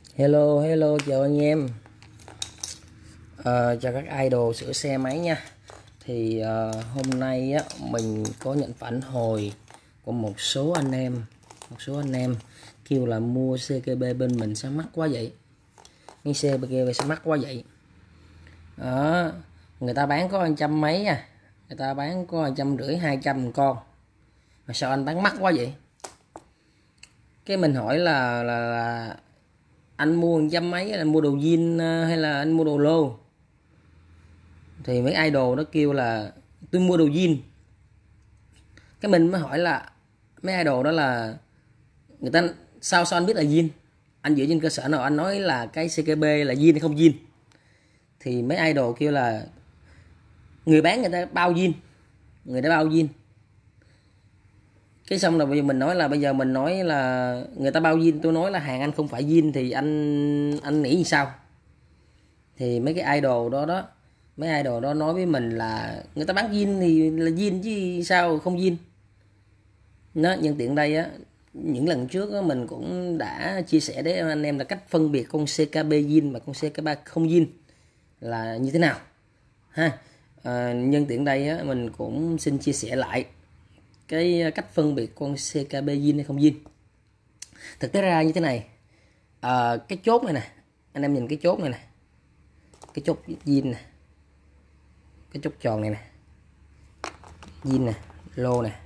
Hello, hello, chào anh em. Chào các idol sửa xe máy nha. Thì hôm nay á, mình có nhận phản hồi của một số anh em kêu là mua CKB bên mình sao mắc quá vậy. Cái xe bên kia sao mắc quá vậy. Đó, người ta bán có 100 mấy nha. Người ta bán có 150, 200 con. Mà sao anh bán mắc quá vậy? Cái mình hỏi là anh mua 100 mấy, là mua đồ zin hay là anh mua đồ lô? Thì mấy idol nó kêu là tôi mua đồ zin. Cái mình mới hỏi là mấy idol đó là người ta sao anh biết là zin? Anh dựa trên cơ sở nào anh nói là cái CKB là zin hay không zin? Thì mấy idol kêu là người bán người ta bao zin, người ta bao zin. Cái xong rồi bây giờ mình nói là người ta bao zin, tôi nói là hàng anh không phải zin thì anh nghĩ như sao? Thì mấy cái idol đó mấy idol đó nói với mình là người ta bán zin thì là zin chứ sao không zin. Nó nhân tiện đây á, những lần trước á, mình cũng đã chia sẻ đến anh em là cách phân biệt con CKB zin và con CKB không zin là như thế nào ha. Nhân tiện đây á, mình cũng xin chia sẻ lại cái cách phân biệt con CKB zin hay không zin. Thực tế ra như thế này, cái chốt này nè, anh em nhìn cái chốt này nè, cái chốt zin nè, cái chốt tròn này nè, zin nè, lô nè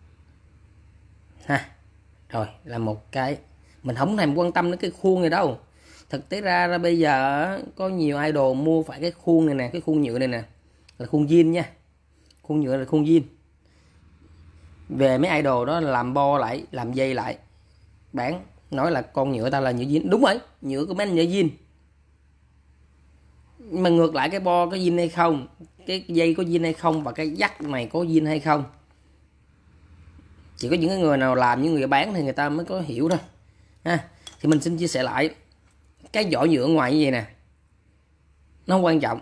ha. Rồi là một cái mình không thèm quan tâm đến cái khuôn này đâu. Thực tế ra bây giờ có nhiều idol mua phải cái khuôn này nè, cái khuôn nhựa này nè là khuôn zin nha, khuôn nhựa là khuôn zin. Về mấy idol đó làm bo lại, làm dây lại bán, nói là con nhựa ta là nhựa zin. Đúng rồi, nhựa của mấy anh nhựa zin, mà ngược lại cái bo có zin hay không, cái dây có zin hay không và cái dắt này có zin hay không, chỉ có những người nào làm, những người bán thì người ta mới có hiểu thôi ha. Thì mình xin chia sẻ lại cái vỏ nhựa ngoài như vậy nè, nó không quan trọng.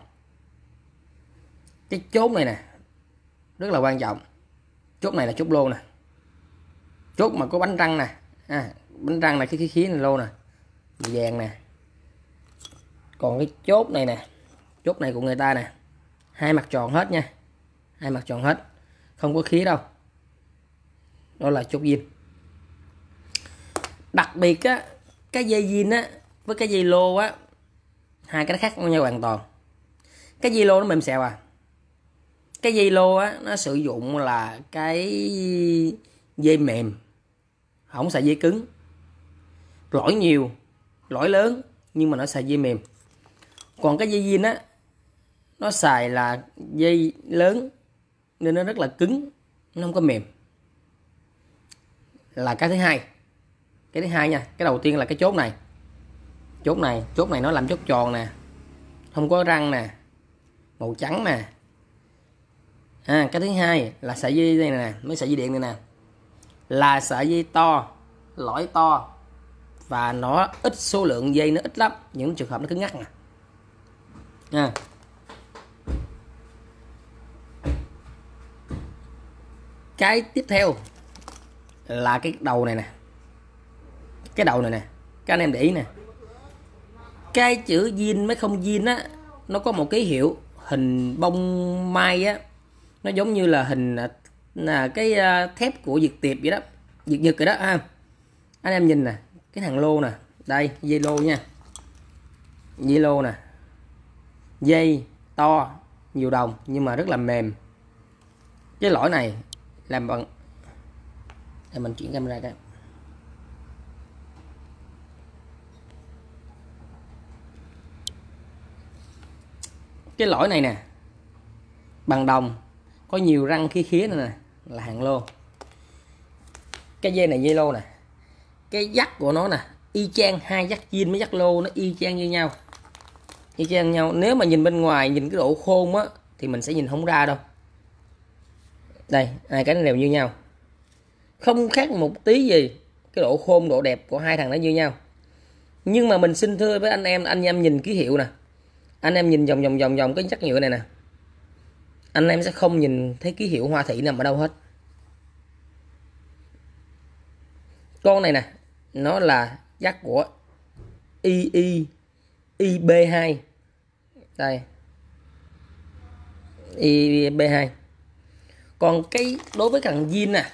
Cái chốt này nè rất là quan trọng. Chốt này là chốt lô nè, chốt mà có bánh răng nè, bánh răng này, cái khí này lô nè, vàng nè. Còn cái chốt này nè, chốt này của người ta nè, hai mặt tròn hết nha, hai mặt tròn hết, không có khí đâu, đó là chốt zin. Đặc biệt á, cái dây zin á với cái dây lô á, hai cái nó khác nhau hoàn toàn. Cái dây lô nó mềm xèo cái dây lô á nó sử dụng là cái dây mềm, không xài dây cứng. Lỗi nhiều, lỗi lớn, nhưng mà nó xài dây mềm. Còn cái dây zin á nó xài là dây lớn nên nó rất là cứng, nó không có mềm, là cái thứ hai. Cái thứ hai nha, cái đầu tiên là cái chốt này, chốt này nó làm chốt tròn nè, không có răng nè, màu trắng nè. Cái thứ hai là sợi dây đây nè, mấy sợi dây điện này nè, là sợi dây to, lõi to và nó ít, số lượng dây nó ít lắm, những trường hợp nó cứng ngắc nè. Cái tiếp theo là cái đầu này nè, cái đầu này nè, các anh em để ý nè, cái chữ zin với không zin á, nó có một ký hiệu hình bông mai á, nó giống như là hình là cái thép của Việt Tiệp vậy đó, Việt Nhật vậy đó ha. Anh em nhìn nè, cái thằng lô nè, đây dây lô nha, dây lô nè, dây to nhiều đồng nhưng mà rất là mềm. Cái lõi này làm bằng, để mình chuyển camera cái, cái lõi này nè bằng đồng, có nhiều răng khí khía này nè, là hàng lô. Cái dây này dây lô nè, cái dắt của nó nè y chang, hai dắt zin với dắt lô nó y chang như nhau, y chang nhau. Nếu mà nhìn bên ngoài, nhìn cái độ khôn á thì mình sẽ nhìn không ra đâu. Đây, hai cái nó đều như nhau, không khác một tí gì. Cái độ khôn, độ đẹp của hai thằng nó như nhau. Nhưng mà mình xin thưa với anh em nhìn ký hiệu nè, anh em nhìn vòng cái dắt nhựa này nè, anh em sẽ không nhìn thấy ký hiệu Hoa Thị nằm ở đâu hết. Con này nè, nó là dắt của IB2 đây, IB2. Còn cái đối với thằng zin nè,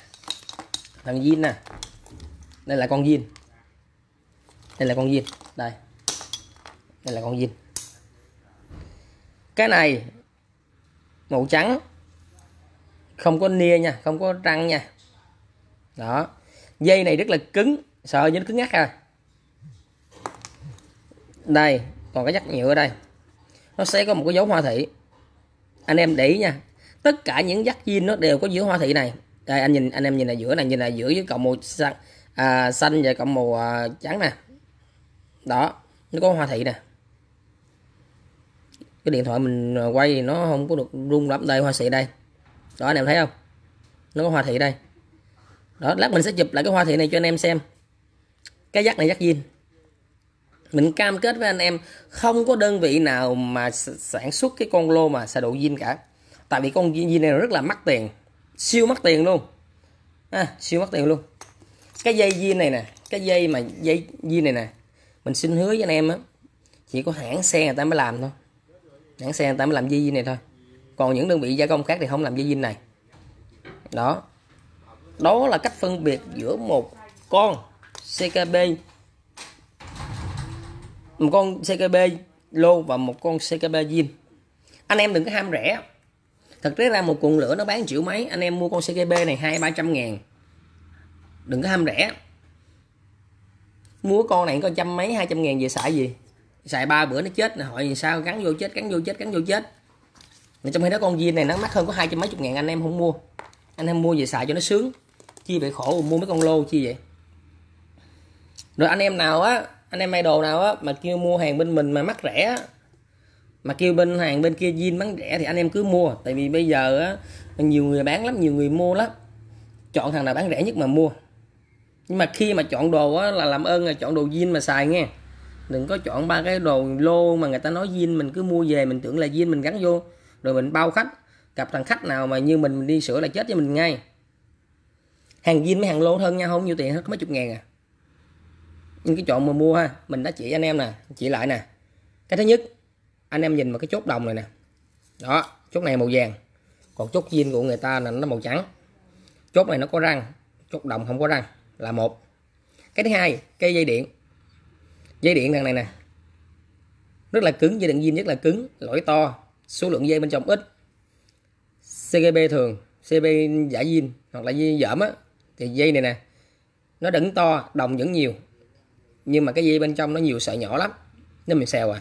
đây là con zin, đây là con zin, đây là con zin. Cái này màu trắng, không có nia nha, không có răng nha. Đó, dây này rất là cứng, sợ như nó cứng ngắt à. Đây, còn cái dắt nhựa ở đây, nó sẽ có một cái dấu hoa thị. Anh em để ý nha, tất cả những dắt zin nó đều có dấu hoa thị này. Đây anh em nhìn là giữa này, nhìn là giữa với cộng màu xanh và cộng màu trắng nè. Đó, nó có hoa thị nè. Cái điện thoại mình quay thì nó không có được rung lắm. Đây hoa thị đây. Đó anh em thấy không? Nó có hoa thị đây. Đó, lát mình sẽ chụp lại cái hoa thị này cho anh em xem. Cái dắt này dắt zin. Mình cam kết với anh em không có đơn vị nào mà sản xuất cái con lô mà xài độ zin cả. Tại vì con zin này rất là mắc tiền, siêu mắc tiền luôn. Siêu mắc tiền luôn. Cái dây zin này nè, cái dây zin này nè, mình xin hứa với anh em á, chỉ có hãng xe người ta mới làm thôi. Hãng xe người ta mới làm dây zin này thôi. Còn những đơn vị gia công khác thì không làm dây zin này. Đó. Đó là cách phân biệt giữa một con CKB, một con CKB lô và một con CKB zin. Anh em đừng có ham rẻ. Thực tế ra một cuộn lửa nó bán triệu mấy, anh em mua con CKB này 200-300 ngàn. Đừng có ham rẻ. Mua con này có trăm mấy 200 ngàn về xài gì? Xài 3 bữa nó chết, hỏi gì sao gắn vô chết. Mà trong khi đó con zin này nó mắc hơn có 200 mấy chục ngàn, anh em không mua. Anh em mua về xài cho nó sướng. Chi vậy khổ mua mấy con lô chi vậy? Rồi anh em nào á, anh em idol nào á mà kêu mua hàng bên mình mà mắc rẻ, mà kêu bên hàng bên kia zin bán rẻ thì anh em cứ mua. Tại vì bây giờ á nhiều người bán lắm, nhiều người mua lắm. Chọn thằng nào bán rẻ nhất mà mua. Nhưng mà khi mà chọn đồ á là làm ơn là chọn đồ zin mà xài nghe. Đừng có chọn ba cái đồ lô mà người ta nói zin mình cứ mua về mình tưởng là zin mình gắn vô rồi mình bao khách. Gặp thằng khách nào mà như mình đi sửa là chết với mình ngay. Hàng zin với hàng lô hơn nhau, không nhiêu tiền hết, có mấy chục ngàn à. Nhưng cái chọn mà mua ha, mình đã chỉ anh em nè, chỉ lại nè. Cái thứ nhất, anh em nhìn vào cái chốt đồng này nè. Đó, chốt này màu vàng. Còn chốt zin của người ta là nó màu trắng. Chốt này nó có răng, chốt đồng không có răng là một. Cái thứ hai, cây dây điện. Dây điện thằng này nè. Rất là cứng, dây điện zin rất là cứng, lỗi to, số lượng dây bên trong ít. CKB thường, CKB giả zin hoặc là dây dởm á thì dây này nè nó đựng to, đồng vẫn nhiều. Nhưng mà cái dây bên trong nó nhiều sợi nhỏ lắm. Nên mình xèo à.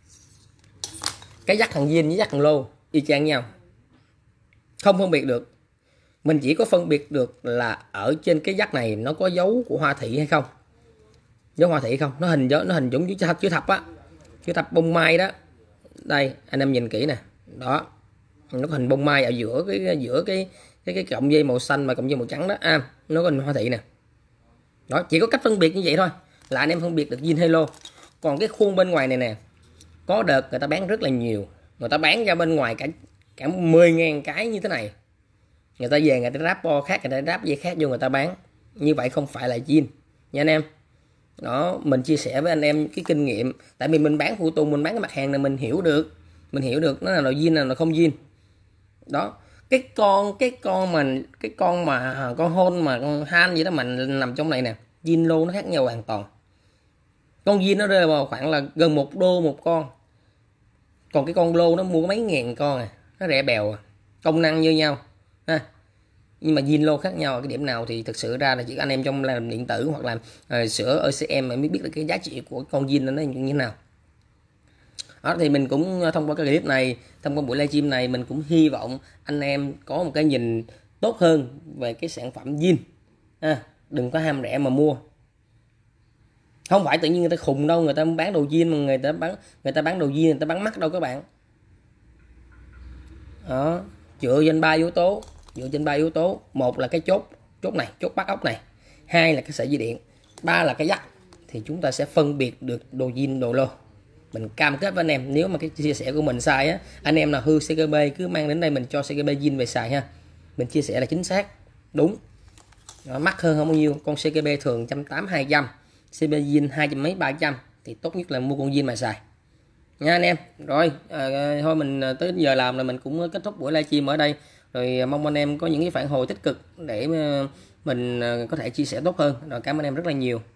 Cái dắt thằng zin với dắt thằng lô y chang nhau. Không phân biệt được. Mình chỉ có phân biệt được là ở trên cái dắt này nó có dấu của hoa thị hay không. Dấu hoa thị không? Nó hình giống chữ thập á. Chữ thập bông mai đó. Đây, anh em nhìn kỹ nè. Đó. Nó có hình bông mai ở giữa cái cọng dây màu xanh và cọng dây màu trắng đó. Nó có hình hoa thị nè. Đó, chỉ có cách phân biệt như vậy thôi là anh em phân biệt được zin hay lô. Còn cái khuôn bên ngoài này nè, có đợt người ta bán rất là nhiều. Người ta bán ra bên ngoài cả 10.000 cái như thế này. Người ta về người ta ráp bo khác, người ta ráp dây khác vô người ta bán. Như vậy không phải là zin nha anh em. Đó, mình chia sẻ với anh em cái kinh nghiệm. Tại vì mình bán phụ tùng, mình bán cái mặt hàng này mình hiểu được. Mình hiểu được nó là loại zin nào là không zin. Đó, cái con hôn mà con han gì đó mà nằm trong này nè, zin lô nó khác nhau hoàn toàn. Con zin nó rơi vào khoảng là gần $1 một con. Còn cái con lô nó mua mấy ngàn con à, nó rẻ bèo à. Công năng như nhau ha. Nhưng mà zin lô khác nhau ở cái điểm nào thì thực sự ra là chỉ anh em trong làm điện tử hoặc là sửa OCM mới biết được cái giá trị của con zin nó như thế nào. Đó, thì mình cũng thông qua cái clip này, thông qua buổi livestream này, mình cũng hy vọng anh em có một cái nhìn tốt hơn về cái sản phẩm zin. Đừng có ham rẻ mà mua. Không phải tự nhiên người ta khùng đâu, người ta bán đồ zin mà người ta bán đồ zin người ta bán mắc đâu các bạn. Đó, dựa trên 3 yếu tố. Một là cái chốt này, chốt bắt ốc này. Hai là cái sợi dây điện. Ba là cái dắt. Thì chúng ta sẽ phân biệt được đồ zin, đồ lô. Mình cam kết với anh em, nếu mà cái chia sẻ của mình sai á, anh em nào hư CKB cứ mang đến đây mình cho CKB zin về xài ha. Mình chia sẻ là chính xác, đúng. Đó, mắc hơn không bao nhiêu, con CKB thường 180-200, CKB zin 200 mấy 300, thì tốt nhất là mua con zin mà xài nha anh em. Rồi thôi mình tới giờ làm là mình cũng kết thúc buổi livestream ở đây. Rồi mong anh em có những cái phản hồi tích cực để mình có thể chia sẻ tốt hơn. Rồi cảm ơn em rất là nhiều.